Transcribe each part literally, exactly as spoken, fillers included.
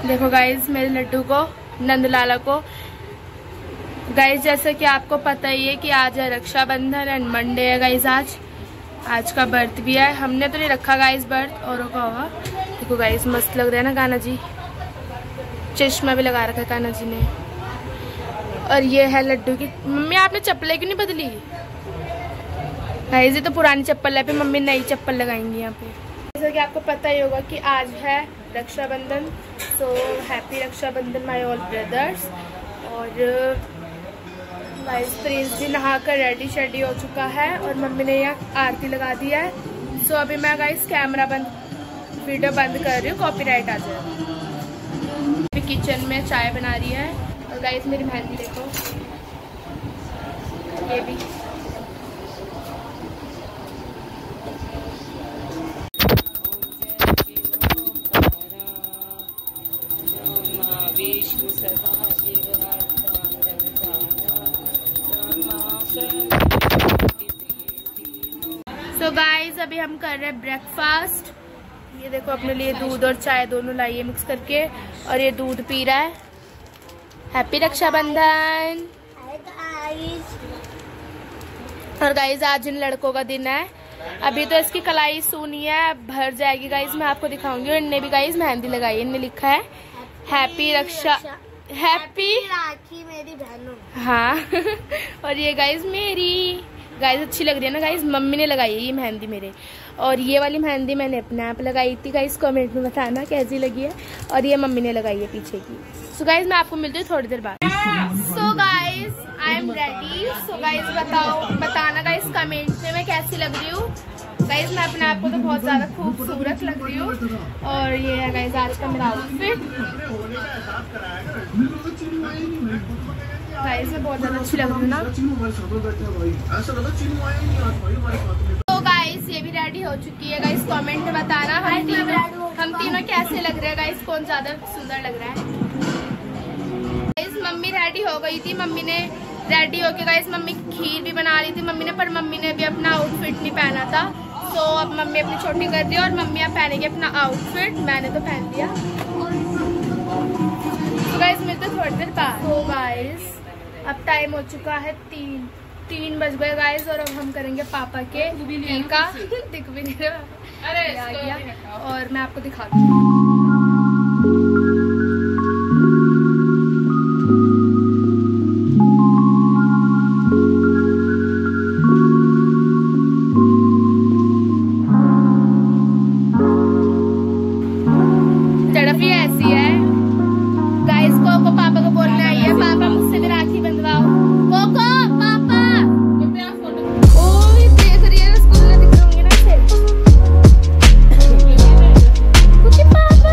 देखो गाइज मेरे लड्डू को, नंदलाला को। गाइज जैसे कि आपको पता ही है कि आज है रक्षाबंधन एंड मंडे है गाइज। आज आज का बर्थ भी है। हमने तो नहीं रखा गाइज बर्थ, औरों का होगा। देखो गाइज मस्त लग रहा है ना कान्हा जी। चश्मा भी लगा रखा है कान्हा जी ने। और ये है लड्डू की। मम्मी आपने चप्पलें क्यों नहीं बदली? गाइज ये तो पुरानी चप्पल है, पे मम्मी नई चप्पल लगाएंगी यहाँ पे। जैसा कि आपको पता ही होगा कि आज है Raksha Bandhan. So happy Raksha Bandhan my all brothers. और गाइस प्रिंस भी नहा कर रेडी शेडी हो चुका है और मम्मी ने यहाँ आरती लगा दी है। सो अभी मैं गाइस कैमरा बंद, वीडियो बंद कर रही हूँ, कॉपीराइट आ जाए। अभी किचन में चाय बना रही है। और गाइस मेरी मेहंदी देखो, ये भी। सो गाइज अभी हम कर रहे हैं ब्रेकफास्ट। ये देखो अपने लिए दूध और चाय दोनों लाई है मिक्स करके, और ये दूध पी रहा है। हैप्पी रक्षाबंधन। और गाइज आज इन लड़कों का दिन है। अभी तो इसकी कलाई सूनी है, भर जाएगी गाइज, मैं आपको दिखाऊंगी। और इनने भी गाइज मेहंदी लगाई है। इनने लिखा है हैप्पी रक्षा, हैप्पी राखी मेरी बहनों। हाँ और ये गाइज मेरी गाइज अच्छी लग रही है ना गाइज। मम्मी ने लगाई है ये मेहंदी मेरे। और ये वाली मेहंदी मैंने अपने आप लगाई थी गाइज, कमेंट में बताना कैसी लगी है। और ये मम्मी ने लगाई है पीछे की। सो गाइज मैं आपको मिलती हूँ थोड़ी देर बाद। So guys I am ready. So guys बताओ, बताना गाइज कमेंट में मैं कैसी लग रही हूँ। गाइज मैं अपने आप को तो बहुत ज्यादा खूबसूरत लग रही हूँ। और ये है गाइज आज का मेरा आउटफिट। गाइस मैं बहुत ज्यादा अच्छी लग रही हूँ ना। तो गाइस ये भी रेडी हो चुकी है गाइस, कमेंट में बताना हम तीनों हम तीनों कैसे लग रहे हैं गाइस, कौन ज्यादा सुंदर लग रहा है। गाइस मम्मी रेडी हो गई थी। मम्मी ने रेडी होके गाइस मम्मी खीर भी बना रही थी मम्मी ने, पर मम्मी ने भी अपना आउटफिट नहीं पहना था। तो अब मम्मी अपनी छोटी कर दी और मम्मी अब पहनेगी अपना आउटफिट। मैंने तो पहन लिया। तो गाइस मिलते थोड़ी देर बाद। तो गाइस अब टाइम हो चुका है तीन तीन बज गए गाइस। और अब हम करेंगे पापा के टीका। दिख भी नहीं रहा, अरे आ गया। और मैं आपको दिखा दूँ। तड़फ ही ऐसी है गाइस। कोको पापा को बोलने आई है, पापा मुझसे भी राखी बंधवाओ। कोको पापा ओ ये देख रही है, स्कूल में दिख रहे होंगे ना। कुछ पापा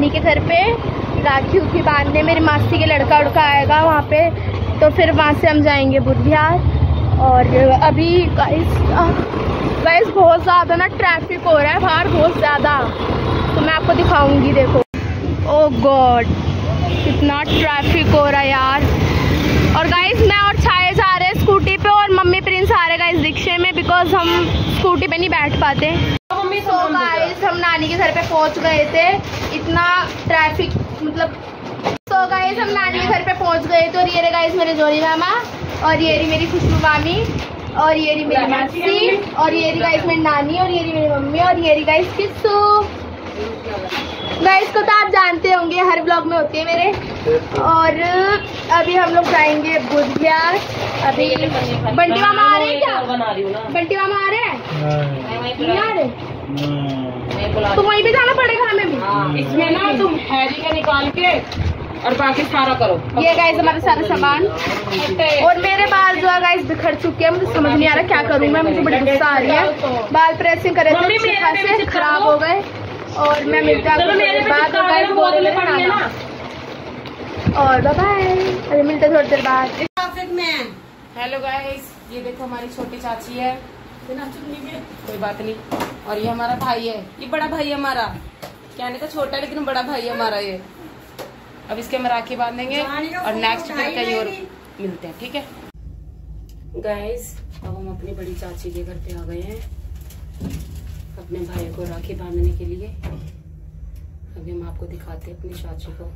नानी के घर पे राखी उखी बांधने। मेरी मासी के लड़का उड़का आएगा वहाँ पे, तो फिर वहाँ से हम जाएंगे बुध विहार। और अभी गाइस गाइस बहुत ज़्यादा ना ट्रैफिक हो रहा है बाहर, बहुत ज़्यादा, तो मैं आपको दिखाऊंगी। देखो, ओह गॉड कितना ट्रैफिक हो रहा है यार। और गाइस मैं और छाए जा रहे हैं स्कूटी पे, और मम्मी प्रिंस आ रहे गाइस रिक्शे में, बिकॉज हम स्कूटी पे नहीं बैठ पाते। तो गाइस हम नानी के घर पे पहुंच गए थे, इतना ट्रैफिक मतलब। तो गाइस हम नानी के घर पे पहुंच गए थे, और ये रहे गाइस मेरे जोड़ी मामा, और ये रही मेरी खुशबू मामी, और ये रही मेरी मासी, और ये रही गाइस मेरी नानी, और ये रही मेरी मम्मी, और ये रही गाइस किस्सू। गाइस को तो आप जानते होंगे, हर ब्लॉग में होती है मेरे। और अभी हम लोग जाएंगे बुध विहार। अभी बंटी मामा आ रहे हैं क्या? बंटी मामा आ रहे हैं? नहीं आ रहे? तो वहीं पे जाना पड़ेगा हमें भी। इसमें ना तुम हैरी का निकाल के और बाकी सारा करो। ये गाइस हमारे सारे सामान, और मेरे बाल जो है गाइस बिखर चुके हैं, मुझे समझ नहीं आ रहा क्या करूँ मैं, मुझे बड़ी गुस्सा आ रही है। बाल प्रेसिंग करे थे, अच्छे खासे खराब हो गए। और मैं मिलता हूँ मेरे बाद, और गाइस बोल रहे हैं ना, और बाय बाय, अरे मिलते थोड़ी देर बाद। हेलो गाइस, ये देखो हमारी छोटी चाची है, कोई बात नहीं। और ये हमारा भाई है, ये बड़ा भाई है हमारा, क्या नहीं तो छोटा लेकिन बड़ा भाई है हमारा ये। अब इसके हम राखी बांधेंगे और नेक्स्ट फिर कहीं और मिलते हैं, ठीक है गाइस। अब हम अपनी बड़ी चाची के घर पे आ गए हैं अपने भाई को राखी बांधने के लिए। अभी हम आपको दिखाते हैं अपनी चाची को।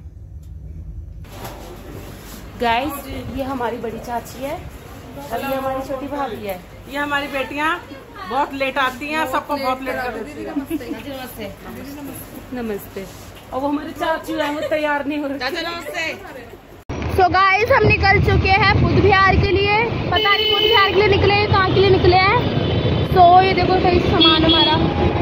गाइस ये हमारी बड़ी चाची है, और ये हमारी छोटी भाभी है। ये हमारी बेटियां बहुत लेट आती हैं, सबको बहुत लेट कर देती हैं। नमस्ते नमस्ते। और वो हमारी चाची है, वो तैयार नहीं हो रही। नमस्ते। सो गाइस हम निकल चुके हैं बुध विहार के लिए। पता नहीं बुध विहार के लिए निकले हैं, कहाँ के लिए निकले हैं। तो ये देखो सही सामान हमारा,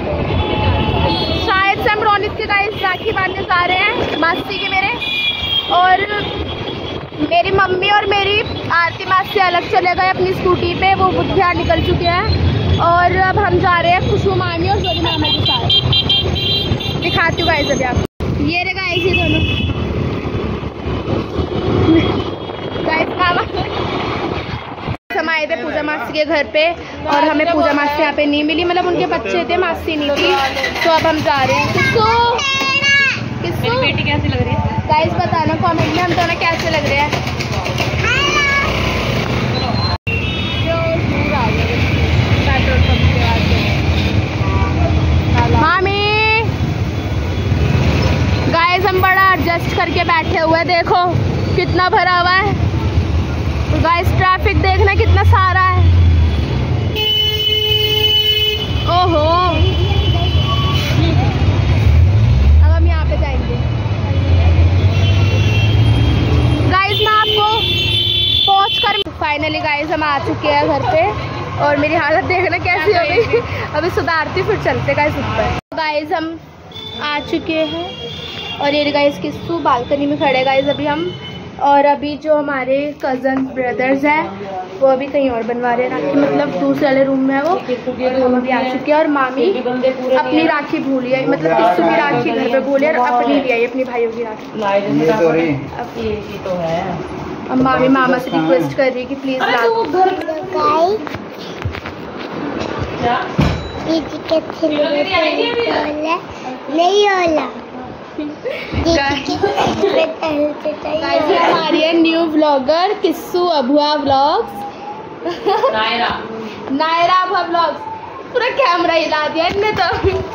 शायद से हम रोनित के गाइस राखी बांधने जा रहे हैं, मासी के मेरे। और मेरी मम्मी और मेरी आरती मासी अलग चले गए अपनी स्कूटी पे, वो बुध विहार निकल चुके हैं। और अब हम जा रहे हैं खुशबू मामी और जोड़ी मामा के साथ। दिखाती हूँ गाइस अभी आपको। ये रे गाइस ये दोनों गाइस मामा हम आए थे पूजा मासी के घर पे, और हमें पूजा मासी यहाँ पे नहीं मिली, मतलब उनके बच्चे थे, मासी नहीं थी। तो अब हम जा रहे हैं। किसको किसको बेटी कैसी लग रही है गाइस बताना कमेंट में, हम दोनों कैसे लग रहे हैं। मामी गाइस हम बड़ा एडजस्ट करके बैठे हुए, देखो कितना भरा हुआ है। तो गाइस ट्रैफिक देखना कितना सारा है। ओहो अब हम यहाँ पे जाएंगे। गाइस मैं आपको पहुँच कर फाइनली गाइस हम आ चुके हैं घर पे, और मेरी हालत देखना कैसी हो गई। अभी सुधारती फिर चलते गाइस ऊपर। गाइस हम आ चुके हैं, और ये गाइस किस्सू बालकनी में खड़े गाइस अभी हम। और अभी जो हमारे कजन ब्रदर्स हैं वो अभी कहीं और बनवा रहे हैं राखी, मतलब दूसरे वाले रूम में है वो, और हम अभी आ चुके हैं। और मामी अपनी राखी भूली है, मतलब किस्सू की राखी घर पे भूली है, और अपनी भी आई अपनी भाइयों की राखी। अब मामी मामा से रिक्वेस्ट कर रही है कि प्लीज ला नहीं होला। हमारी है न्यू व्लॉगर किस्सू अभुआ व्लॉग्स, नायरा नायरा अभुआ व्लॉग्स। पूरा कैमरा हिला दिया इनने तो।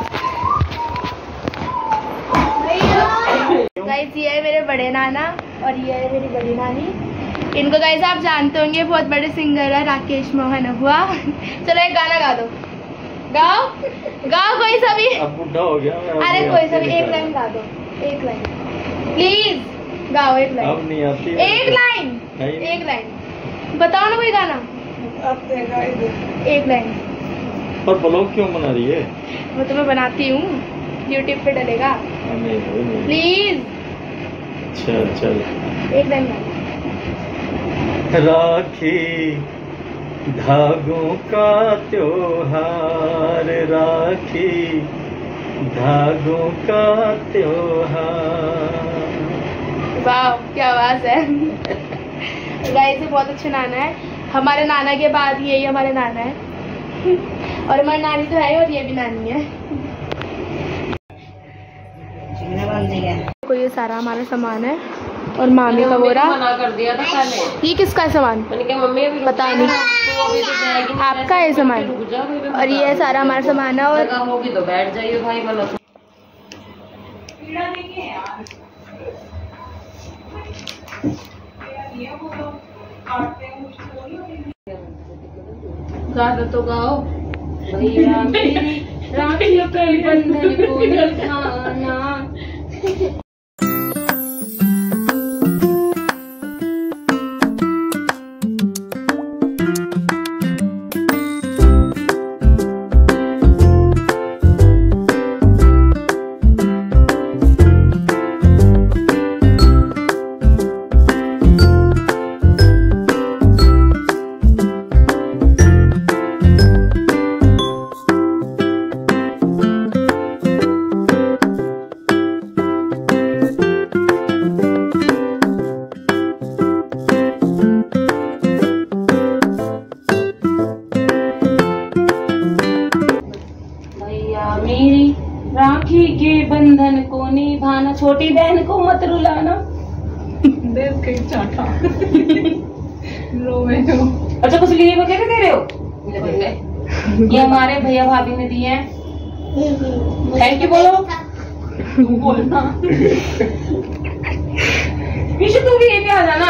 गाइस ये है मेरे बड़े नाना, और ये है मेरी बड़ी नानी। इनको गाइस आप जानते होंगे, बहुत बड़े सिंगर है राकेश मोहन अभुआ। चलो एक गाना गा दो, गाओ गाओ कोई सा भी। अब बुढ़ा हो गया। अरे कोई सा भी एक लाइन गा दो, एक लाइन प्लीज गाओ, एक लाइन। अब नहीं आती। एक लाइन एक लाइन बताओ ना कोई गाना, एक लाइन। पर ब्लॉग क्यों बना रही है? वो तो मैं बनाती हूँ, यूट्यूब पे डलेगा। प्लीज चल चल एक लाइन गाओ। राखी धागों का त्योहार, राखी धागों का त्योहार। वाह क्या आवाज है। गाइस ये बहुत अच्छे नाना है। हमारे नाना के बाद यही हमारे नाना है। और हमारी नानी तो है और ये भी नानी है। को ये सारा हमारा सामान है और मामी का बोरा। मना कर दिया था पहले। ये किसका है सामान? मैंने कहा मम्मी अभी पता नहीं। तो अभी तो जाएगी। आपका है सामान और ये सारा हमारा सामान है। और होगी तो बैठ जाइए भाई वाला। गाना तो गाओ भैया मेरी राखी के बंधन को निभाना। मेरी राखी के बंधन को निभाना। छोटी बहन को मत रुलाना। देख के चाटा रोवे हो। अच्छा कुछ लिए वगैरह दे रहे हो? ये हमारे भैया भाभी ने दिए हैं। थैंक यू बोलो। बोलना विशु तू भी ये भी आ जाना।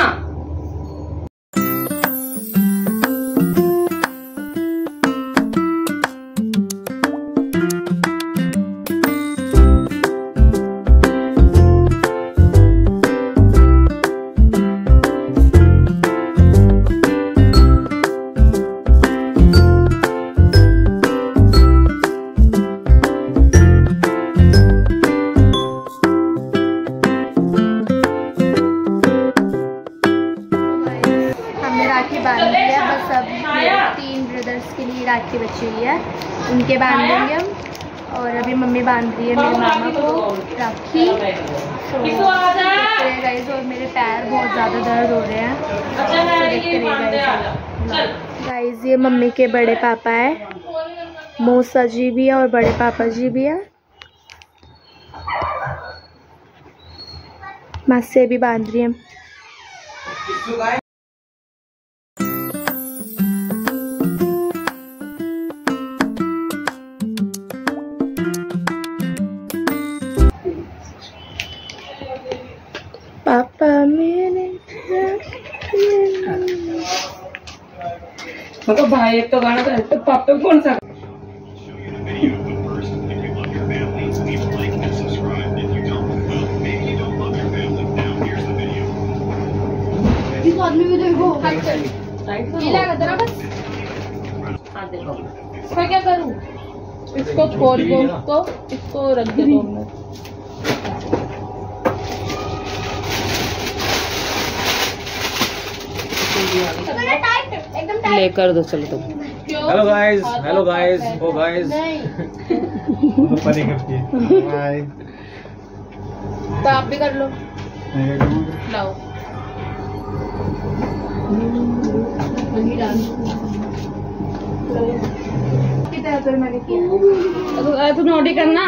बांध लिया बस। अब तीन ब्रदर्स के लिए राखी बची हुई है, उनके बांध देंगे हम। और अभी मम्मी बांध रही है मेरे मामा को राखी। तो गाइस और मेरे पैर बहुत ज़्यादा दर्द हो रहे हैं। गाइस ये मम्मी के बड़े पापा है, मौसा जी भी है और बड़े पापा जी भी है। मासी भी बांध रही है। पापा मेरे तो भाई एक तो गाना था तो पापा कौन सा? इस आदमी को देखो। ये लगा जरा बस। हाँ देखो। मैं क्या करूँ? इसको खोल दो, इसको इसको रख दे दो मिनट। ले कर दो चलो तुम। हेलो गाइस, हेलो गाइस, ओ गाइस। हाय। तो आप भी कर लो। लाओ। कितना तो मैंने किया। तुम नोटी करना।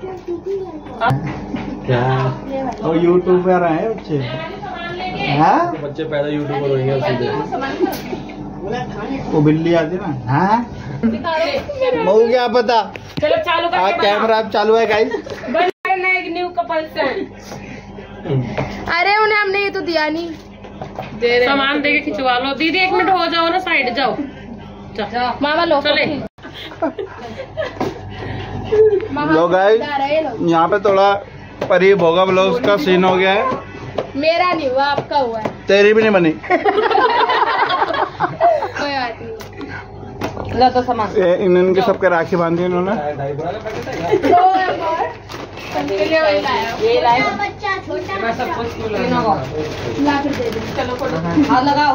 क्या? और यूट्यूब पे आ रहे हैं बच्चे। हाँ? बच्चे पैदा यूट्यूबर हो गए सीधे। वो बिल्ली आती ना। हाँ? मऊ क्या पता। चलो चालू हाँ कर। कैमरा अब चालू है गाइस। एक न्यू कपल से। अरे उन्हें हमने ये तो दिया नहीं। दे रहे सामान देके खिंचवा लो। दीदी एक मिनट हो जाओ ना, साइड जाओ। जाओ मामा लो। चले। लो गाइस, यहाँ पे थोड़ा परीब होगा ब्लाउज का सीन हो गया है। मेरा नहीं हुआ, आपका हुआ है। तेरी भी नहीं बनी। कोई बात नहीं। लो तो सामान। ये इन इनके सबके राखी बांधी इन्होंने। ये लाए बच्चा छोटा मैं सब कुछ ला फिर दे दो। चलो फोटो हाथ लगाओ।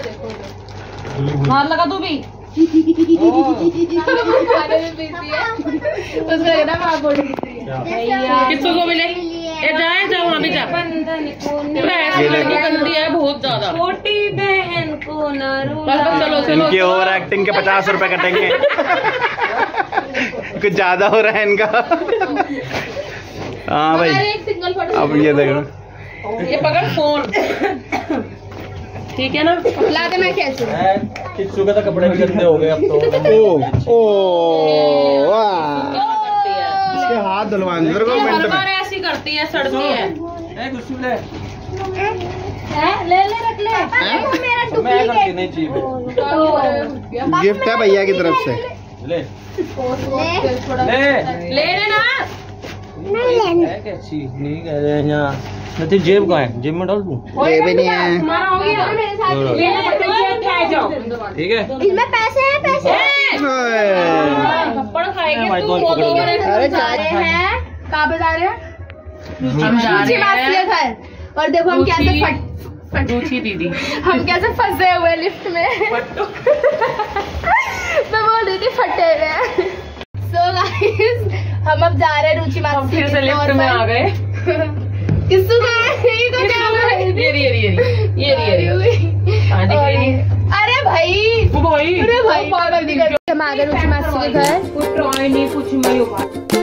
हाथ लगा तू भी। खाने में बिजी है। उसको लग रहा है माँ बोल रही थी। किसको को मिले? ए जाए जाओ वहाँ भी जा। ये देखो गंदी है बहुत ज्यादा। छोटी बहन को ना रुला। चलो चलो। इनकी ओवर एक्टिंग के पचास रुपए कटेंगे। कुछ ज्यादा हो रहा है इनका। हाँ भाई अब ये देखो। ये पकड़ फोन। ठीक है ना? ला दे मैं कैसे? किच्चू के तो कपड़े भी गंदे हो गए अब तो। ओ ओ वाह, इसके हाथ धुलवा दो को मिनट में। ऐसी करती है, सड़ती है। ए कुछ ले ले ले रख ले। मेरा मैं करती नहीं चाहिए। गिफ्ट है भैया की तरफ से। ले ले ले लेना। है क्या चीज नहीं कह रहे हैं यहाँ। नहीं जेब कहाँ है? जेब में डाल दूँ? ये भी नहीं है। तुम्हारा हो गया। ठीक है। इसमें पैसे हैं पैसे। थप्पड़ खाएंगे भाई, तुम कौन वो पकड़ दो लिया? मेरे। अरे जा रहे हैं कहाँ पे जा रहे हैं? हम जा रुचि रहे मासी के हैं घर। और देखो हम कैसे फट फट रुचि दीदी। हम कैसे फंसे हुए लिफ्ट में। मैं बोल रही थी फटे हुए। सो गाइस हम अब जा रहे हैं रुचि मासी फिर से लिफ्ट में आ गए। किसको यही तो क्या हुआ? ये ये ये ये ये हाँ दिख रही है। अरे भाई ओ भाई अरे भाई पागल नहीं कर। हम आ गए रुचि मासी के घर। कुछ ट्राई नहीं कुछ नहीं होगा।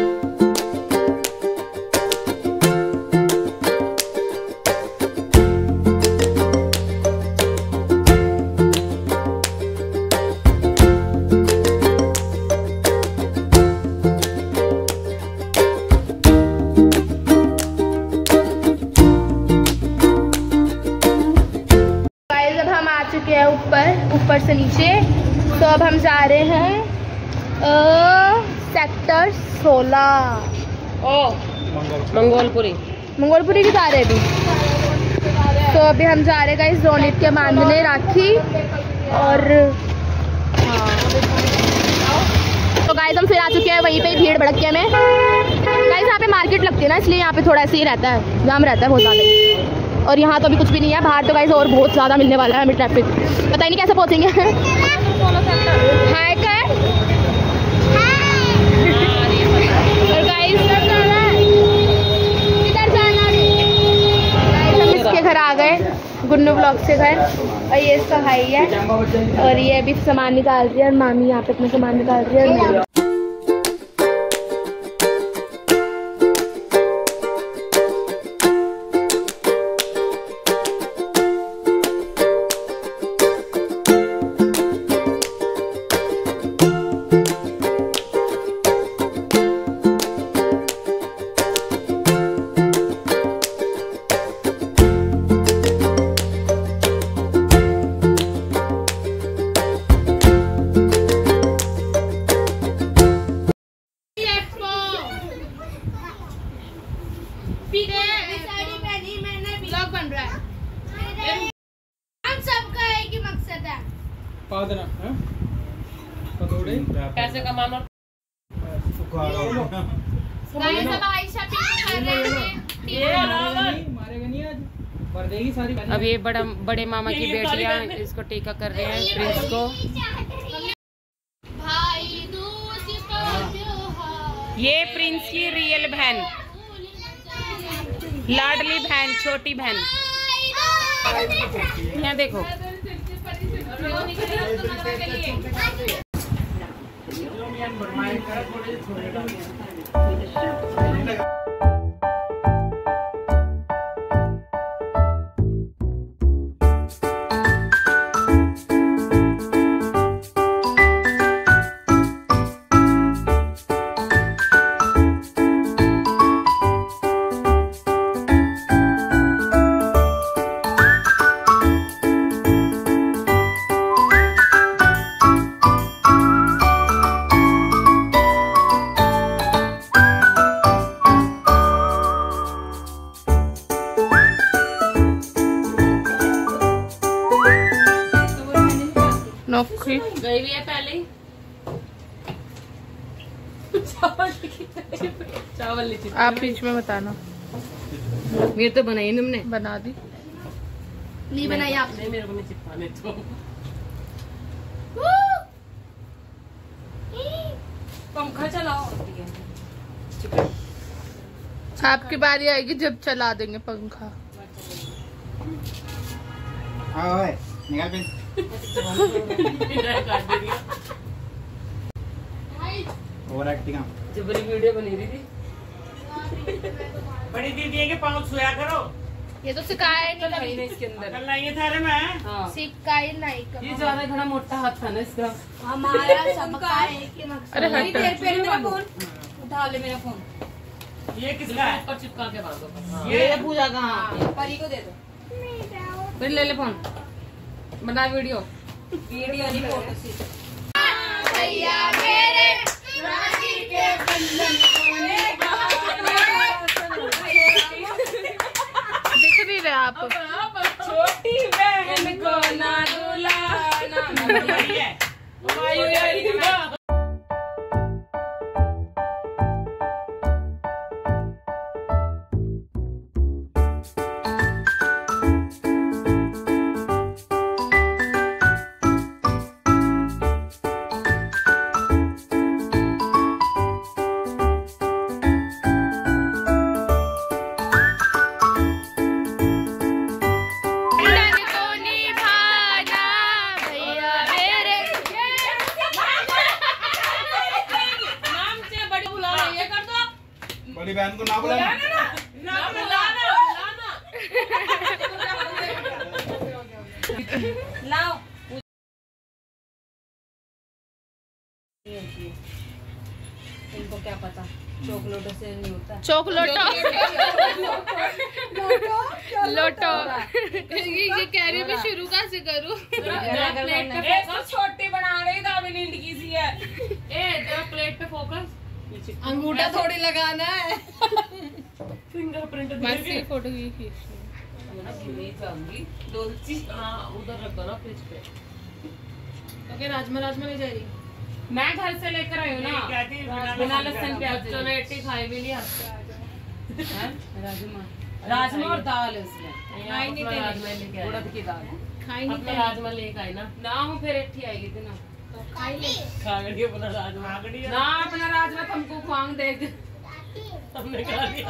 ऊपर ऊपर से नीचे। तो अब हम जा रहे हैं सेक्टर सोलह। ओ मंगोलपुरी मंगोलपुरी की जा रहे हैं अभी। तो अभी हम जा रहे हैं गाइस रोनित के बांधने राखी। और तो गाइस हम फिर आ चुके हैं वहीं पे भीड़ भड़के में। गाइस यहाँ पे मार्केट लगती है ना, इसलिए यहाँ पे थोड़ा ऐसे ही रहता है, जाम रहता है बहुत ज़्यादा। और यहाँ तो अभी कुछ भी नहीं है बाहर। तो गाइस और बहुत ज़्यादा मिलने वाला है हमें ट्रैफिक, पता ही नहीं कैसे पहुँचेंगे। हाय कर। और गाइस इधर जाना गाइस, हम इसके घर आ गए, गुन्नू ब्लॉग से घर। और ये इसका भाई है और ये अभी सामान निकाल रही है। और मामी यहाँ पे अपना सामान निकाल रही है। और मैं पैसे कमाना। अब ये बड़ा बड़े मामा की बेटियां इसको टीका कर रहे हैं प्रिंस को। ये प्रिंस की रियल बहन, लाडली बहन, छोटी बहन। यहाँ देखो नौकरी गई हुई है पहले ही। चावल लीजिए। आप बीच में बताना। ये तो बनाई तुमने? बना दी नहीं बनाई आपने? मेरे को नहीं चिपकाने तो। पंखा चलाओ। आपकी बारी आएगी जब चला देंगे पंखा। निकाल पिन। Over acting. जबरी वीडियो बनी रही थी। बड़ी दीदी है कि पाँव छुआ करो। ये तो सिखाया तो नहीं नहीं इसके अंदर। कल नहीं था रे मैं। हाँ। सिखाई नहीं ये ज्यादा घना मोटा हाथ था ना इसका। हमारा सबका एक ही मकसद अरे है। हटो। तेरे पे मेरा फोन उठा ले, मेरा फोन ये किसका है? ऊपर चिपका के बांधो। ये ये पूजा कहाँ? परी को दे दो। फिर ले ले फोन, बना वीडियो। वीडियो नहीं, फोटो सी। भैया मेरे राखी के बंधन होने दिख नहीं रहे आप। छोटी बहन को ना दुलाना। बड़ी बहन को ना बुलाना। लाओ। इनको क्या पता चॉकलेट से नहीं होता। चॉकलेटो लोटो। ये ये कह रही मैं शुरू कहाँ से करूँ? प्लेट पे फोकस। छोटी बना रही दाबी नींद की सी है। ए जरा प्लेट पे फोकस। अंगूठा थोड़ी लगाना है। फिंगरप्रिंट मासी फोटो की जाऊंगी डोलची। हाँ उधर रख दो ना फ्रिज पे। ओके राजमा राजमा ले जा रही। मैं घर से लेकर आई हूँ ना बिना लहसुन प्याज। चलो एट्टी खाई भी लिया। राजमा राजमा और दाल है इसमें। राजमा लेके आई, उड़द की दाल खाई नहीं। अपना राजमा लेके आई ना ना हूँ फिर एट्टी आएगी थी ना। खागड़िया बोला राजमा। ना अपना राजमा तुमको खुआंग दे दे। हमने खा लिया।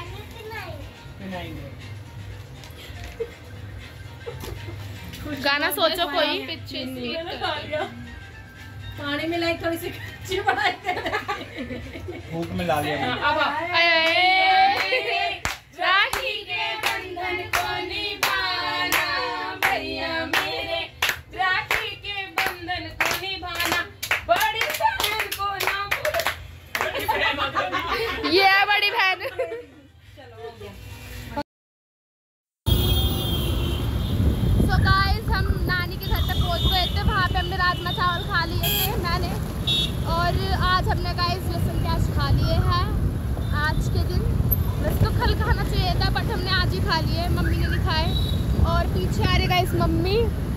गाना सोचो कोई। खा लिया। पानी मिलाई थोड़ी सी कच्ची बनाते। भूख में ला लिया। अब राखी के बंधन को निभाना भैया मेरे। राखी के बंधन को निभाना बड़ी बहन को ना भूलना। ये है बड़ी बहन। So guys, हम नानी के घर पे पहुंच गए थे। वहाँ पे हमने राजमा चावल खा लिए थे मैंने, और आज हमने गाइस लहसुन प्याज खा लिए हैं आज के दिन। वैसे तो कल खाना चाहिए था बट हमने आज ही खा लिए, मम्मी ने नहीं खाए। और पीछे आ रहे गाइस मम्मी,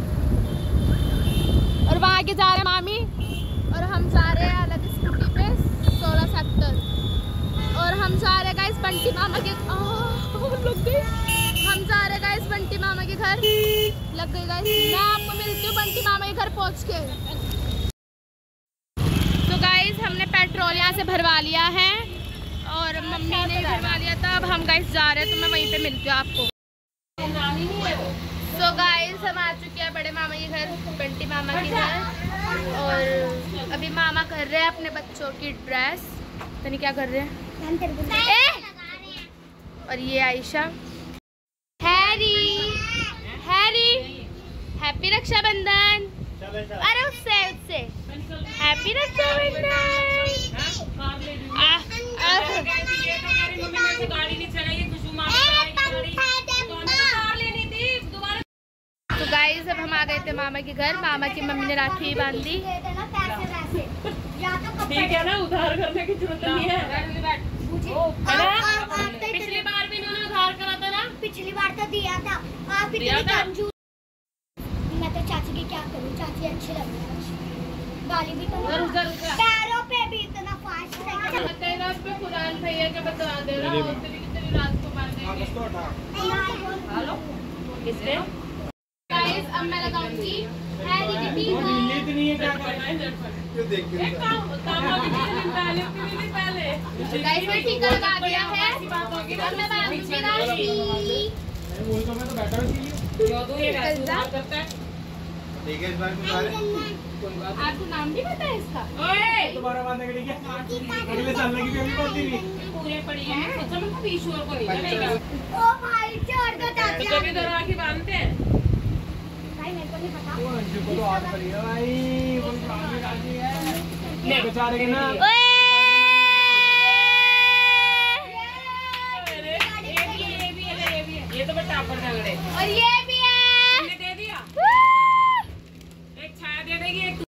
और वहाँ आगे जा रहे हैं मामी, और हम जा रहे हैं अलग स्कूटी पे सोलह सेक्टर। और हम जा रहे हैं गाइस बंटी मामा के लग गई हम जा रहे हैं गाइस बंटी मामा के घर। लग गई गाइस। मैं आपको मिलती हूँ बंटी मामा के घर पहुँच के। तो गाइस हमने पेट्रोल यहाँ से भरवा लिया है और मम्मी ने भरवा लिया था। अब हम गाइस जा रहे हैं तो मैं वहीं पे मिलती हूँ आपको। तो गाइस हम आ चुके हैं बड़े मामा के घर, बंटी मामा के घर। और अभी मामा कर रहे हैं अपने बच्चों की ड्रेस। तो नहीं क्या कर रहे हैं। और ये Ayesha. Harry Harry happy Rakshabandhan. अरे उससे उससे हैप्पी रक्षाबंधन। तो गाइस अब हम आ गए थे मामा के घर। मामा की मम्मी ने राखी बांधी। ठीक है ना, उधार करने की जरूरत नहीं है। पिछली बार भी इन्होंने उधार करा था ना। पिछली बार तो दिया था आप इतनी कंजूस। मैं तो चाची की क्या करूं, चाची अच्छी लग रही है। गाली भी तो पैरों पे भी इतना फास्ट है। कुरान भैया के बता दे रहा हूँ तेरी कितनी रात को मार देंगे। हेलो किसने? गाइस अब मैं लगाऊंगी हैरी की टी-शर्ट। नहीं है क्या करना है। गाइस मैं टीका लगा दिया है। अब मैं बांधूंगी राखी। ठीक है इस बार कुछ सारे आपको नाम भी पता है इसका? दोबारा बांधने के लिए क्या अगले साल की भी अभी बांधी हुई पूरे पड़ी है सोचा मैं कभी ईश्वर को नहीं करेगा। ओ भाई छोड़ दो चाची। तो कभी दो राखी बांधते हैं। भाई मेरे को नहीं पता। वो अंशु को तो हाथ पड़ी है भाई वो काम में राजी है बेचारे के ना ये भी ये भी ये भी ये तो बड़ा टापर झगड़े और ये